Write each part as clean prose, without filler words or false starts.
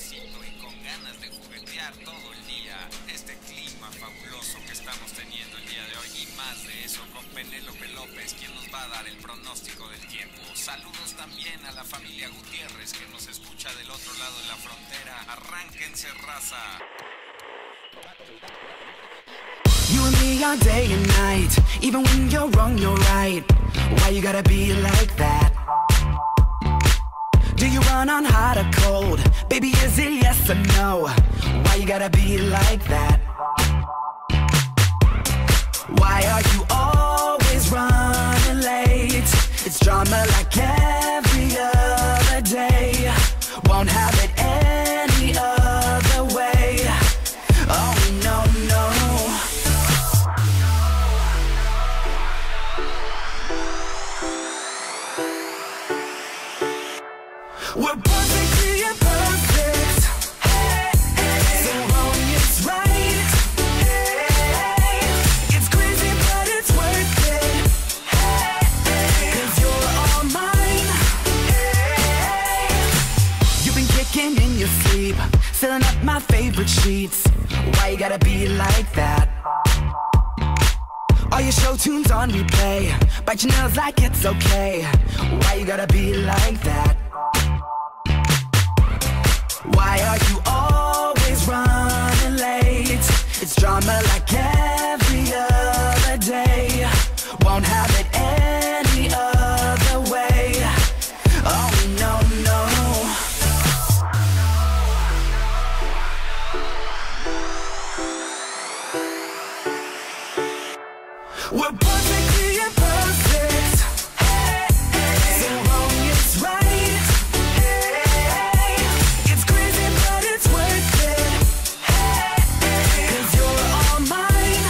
calorcito y con ganas de juguetear todo el día. Este clima fabuloso que estamos teniendo el día de hoy y más de eso con Penélope López, quien nos va a dar el pronóstico del tiempo. Saludos también a la familia Gutiérrez que nos escucha del otro lado de la frontera. Arránquense, raza. You and me are day and night. Even when you're wrong, you're right. Why you gotta be like that? Do you run on hot or cold? Baby, is it yes or no? Why you gotta be like that? Why are you always running late? It's drama like every other day. Won't have it any other way. Oh no, no. We're perfectly imperfect. So wrong is right. It's crazy but it's worth it. 'Cause you're all mine. You've been kicking in your sleep, filling up my favorite sheets. Why you gotta be like that? All your show tunes on replay, bite your nails like it's okay. Why you gotta be like that? Why are you always running late? It's drama like every other day. Won't have it any other way. Oh no, no. We're perfectly imperfect. So wrong is right. It's crazy but it's worth it. 'Cause you're all mine.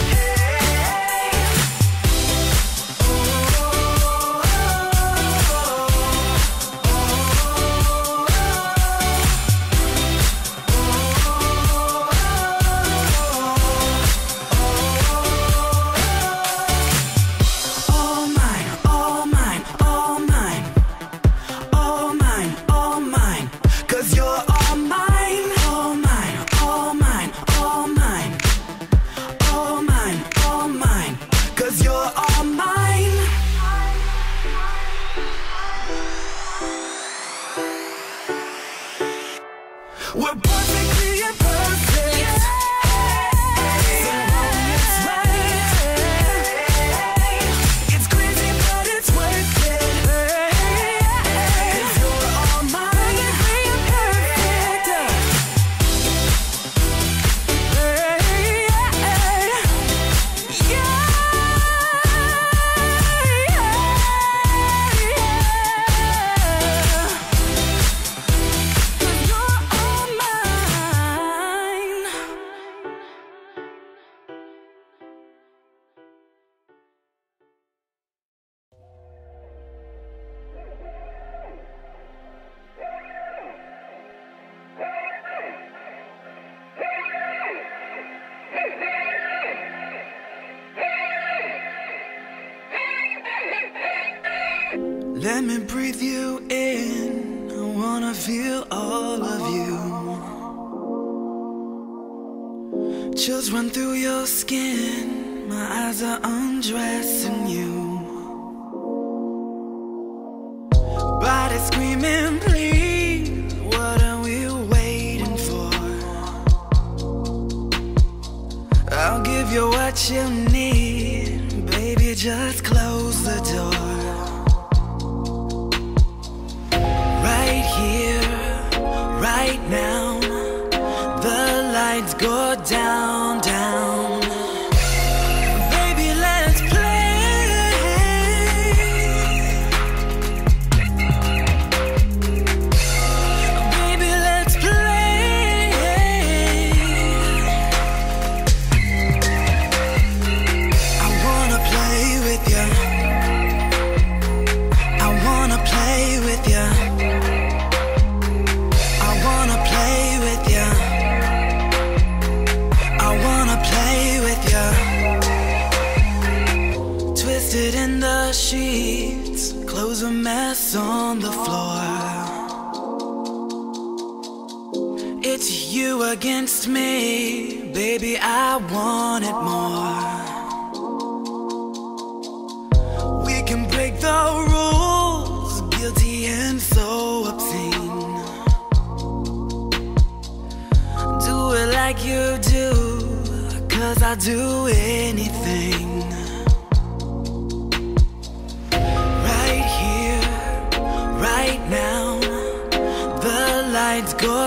All mine, all mine, all mine. All mine, all mine. 'Cause you're all mine. All mine, all mine, all mine. All mine, all mine. 'Cause you're all mine. We're perfectly imperfect. So wrong is right. It's crazy but it's worth it. 'Cause you're all mine. Perfect. You're all mine. Let me breathe you in. I wanna feel all of you. Chills run through your skin. My eyes are undressing you. Body screaming, please. What are we waiting for? I'll give you what you need. Baby, just close the door. Right here, right now, the lights go down, down. Baby, let's play. Baby, let's play. I wanna play with you. I wanna play with you. I wanna play with you. I wanna play with you. Twisted in the sheets, clothes a mess on the floor. It's you against me, baby, I want it more. We can break the rules, guilty and so obscene. Do it like you do, 'cause I'll do anything. Right here, right now, the lights go